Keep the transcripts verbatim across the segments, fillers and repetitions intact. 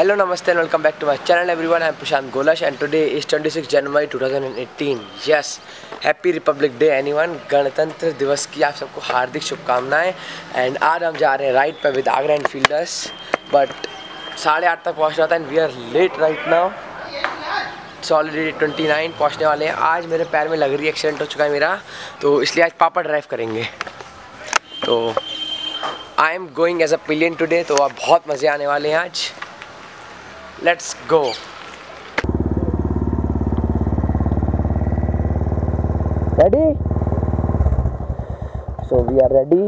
Hello, namaste and welcome back to my channel everyone. I am Prashant Golash and today is twenty-sixth January twenty eighteen. Yes, Happy Republic Day anyone. गणतंत्र दिवस की आप सबको हार्दिक शुभकामनाएं। And आज हम जा रहे हैं राइड पे with Agra and fielders, but साढ़े आठ तक पहुँचना था and we are late right now. It's already twenty nine पहुँचने वाले हैं। आज मेरे पैर में लग रही है, एक्सीडेंट हो चुका है मेरा, तो इसलिए आज पापा ड्राइव करेंगे। तो I am going as a pillion today, तो अब बहुत मज़े आने वाले हैं आज। Let's go. Ready? So we are ready.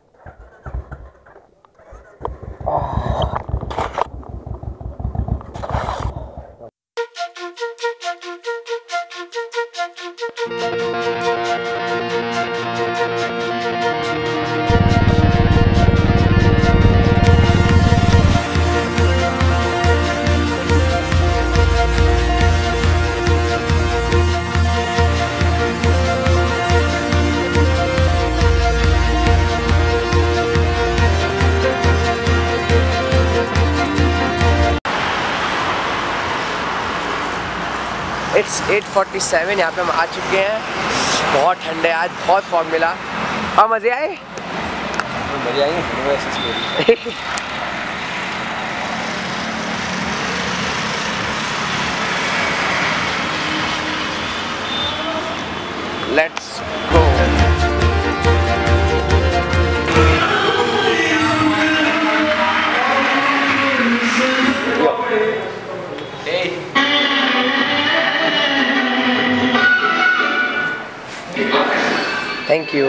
Oh. It's eight forty seven, यहाँ पे हम आ चुके हैं। बहुत ठंड है आज, बहुत फॉग मिला। और मज़े आए? मज़े आएंगे। Let's go. Thank you.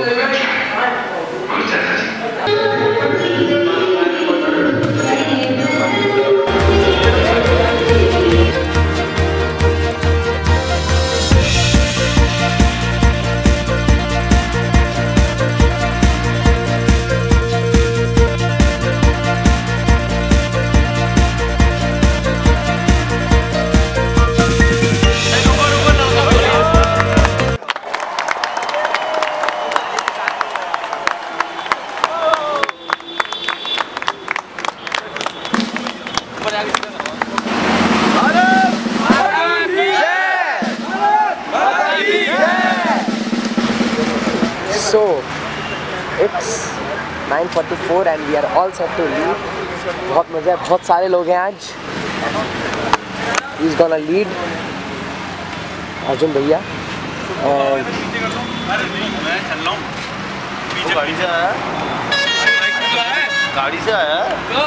So it's nine forty four and we are all set to leave. बहुत मज़ा है, बहुत सारे लोग हैं आज। He's gonna lead अर्जुन भैया। और गाड़ी से आया गाड़ी से आया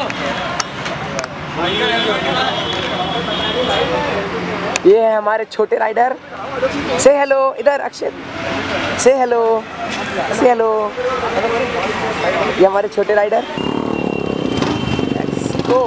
ये है हमारे छोटे राइडर। से हेलो इधर अक्षय, से हेलो से हेलो। ये हमारे छोटे rider. Let's go.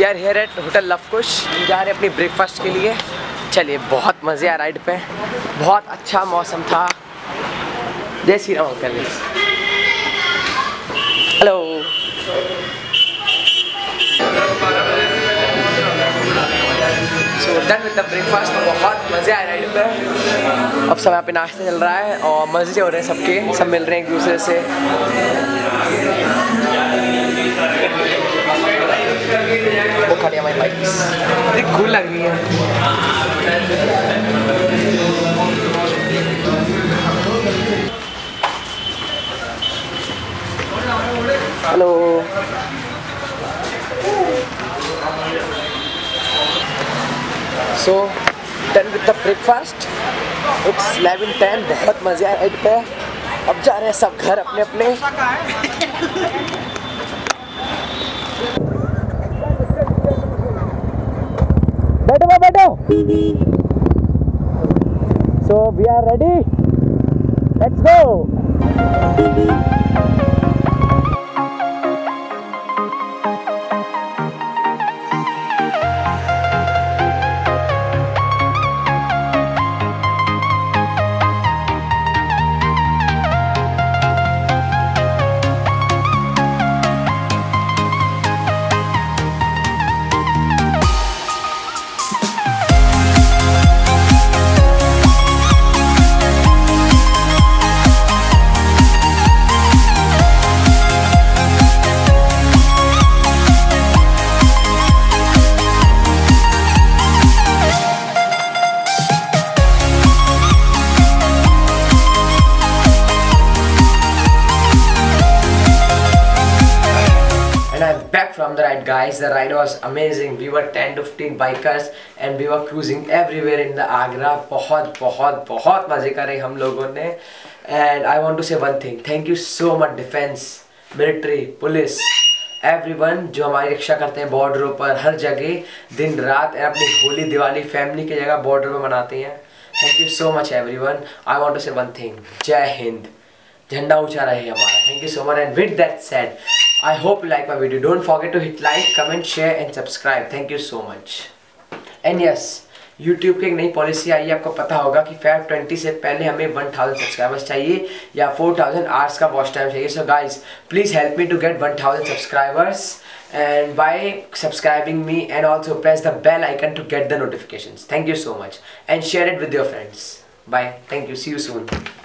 Are here at hotel Lavkush, जा रहे अपनी ब्रेकफास्ट के लिए। चलिए, बहुत मज़े आ राइड पे, बहुत अच्छा मौसम था। जय Shri Ram uncle. Hello. So done with the breakfast. बहुत मज़े आए राइड पे। अब सब यहाँ पे नाश्ता चल रहा है और मज़े हो रहे हैं सबके, सब मिल रहे हैं एक दूसरे से। वो खड़ी हमारी बाइक, इतनी कूल लग रही है। Hello. So done with the breakfast. It's eleven ten. बहुत मज़े आए राइड पे। अब जा रहे हैं सब घर अपने अपने। बैठो बैठो। So we are ready, let's go. Back from the ride, guys. The ride was amazing. We were ten to fifteen bikers and we were cruising everywhere in the Agra. बहुत बहुत बहुत मजे करे हम लोगों ने। And I want to say one thing. Thank you so much defense, military, police, everyone जो हमारी रक्षा करते हैं बॉर्डरों पर हर जगह दिन रात, अपनी होली दिवाली फैमिली की जगह बॉर्डर पर मनाते हैं। Thank you so much everyone. I want to say one thing. जय हिंद। झंडा ऊंचा रहे हमारा। Thank you so much. And with that said, I hope you like my video. Don't forget to hit like, comment, share and subscribe. Thank you so much. And yes, YouTube की एक नई policy आई है, आपको पता होगा कि Feb twenty से पहले हमें वन थाउज़ेंड सब्सक्राइबर्स चाहिए या फोर थाउज़ेंड आवर्स का वॉच टाइम चाहिए। So guys, please help me to get one thousand subscribers and by subscribing me and also press the bell icon to get the notifications. Thank you so much and share it with your friends. Bye. Thank you. See you soon.